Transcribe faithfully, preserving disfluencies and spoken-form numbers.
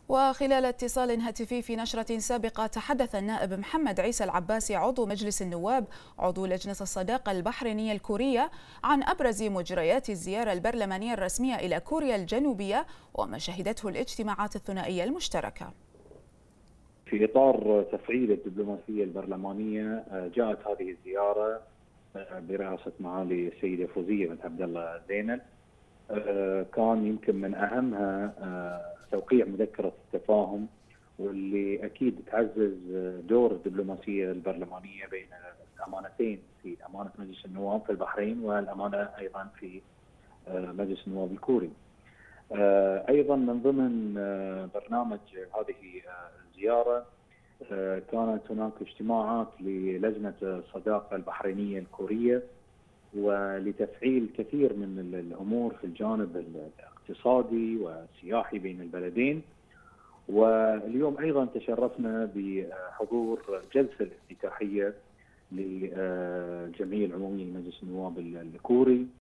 وخلال اتصال هاتفي في نشرة سابقة تحدث النائب محمد عيسى العباسي عضو مجلس النواب عضو لجنة الصداقة البحرينية الكورية عن أبرز مجريات الزيارة البرلمانية الرسمية إلى كوريا الجنوبية وما شهدته الاجتماعات الثنائية المشتركة. في إطار تفعيل الدبلوماسية البرلمانية جاءت هذه الزيارة برئاسة معالي السيدة فوزية بنت عبد الله زينب. كان يمكن من أهمها توقيع مذكرة التفاهم واللي أكيد تعزز دور الدبلوماسية البرلمانية بين الأمانتين، في أمانة مجلس النواب في البحرين والأمانة أيضا في مجلس النواب الكوري. أيضا من ضمن برنامج هذه الزيارة كانت هناك اجتماعات للجنة الصداقة البحرينية الكورية ولتفعيل كثير من الأمور في الجانب الاقتصادي والسياحي بين البلدين. واليوم أيضا تشرفنا بحضور الجلسة الافتتاحية للجمعية العمومية لمجلس النواب الكوري